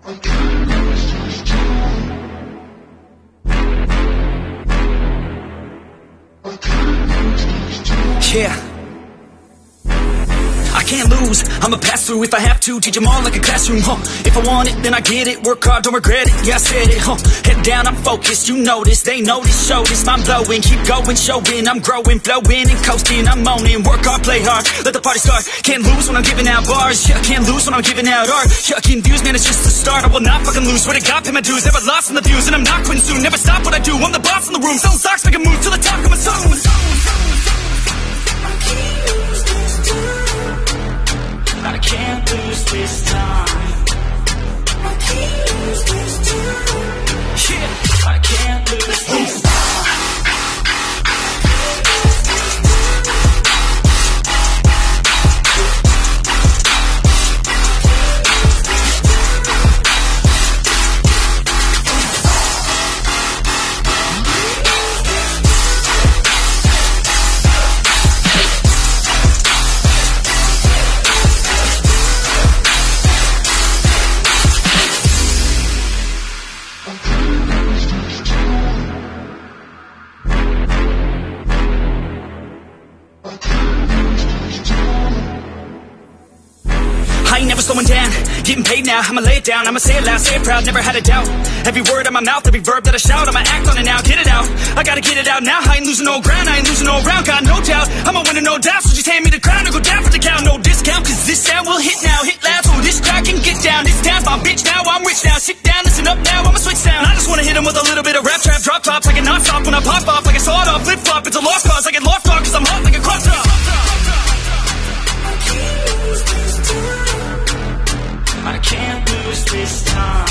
Yeah, I can't lose, I'ma pass through if I have to. Teach them all like a classroom, If I want it, then I get it. Work hard, don't regret it, yeah I said it, Head down, I'm focused, you notice. They notice, show this, mind blowing. Keep going, showing, I'm growing. Flowing and coasting, I'm owning. Work hard, play hard, let the party start. Can't lose when I'm giving out bars. Yeah, can't lose when I'm giving out art. Yeah, confused, man, it's just the start. I will not fucking lose, swear to God, pay my dues. Never lost in the views, and I'm not quitting soon. Never stop what I do, I'm the boss in the room. Selling socks, make a move to the top, coming soon. I can't lose this time. I can't lose this time. Yeah, I can't lose this time. I ain't never slowing down, getting paid now, I'ma lay it down, I'ma say it loud, say it proud, never had a doubt. Every word out my mouth, every verb that I shout, I'ma act on it now, get it out. I gotta get it out now, I ain't losing no ground, I ain't losing no round, got no doubt. I'ma win it, no doubt, so just hand me the crown and go down for the count. No discount, cause this sound will hit now, hit loud, so this track can get down. This town's my bitch now, I'm rich now, sit down, listen up now, I'ma switch sound. I just wanna hit 'em with a little bit of rap trap, drop tops like a non-stop. When I pop off like a sawed off, flip flop, it's a lost cause, I get lost on cause I'm hot like a crop top. I can't lose this time.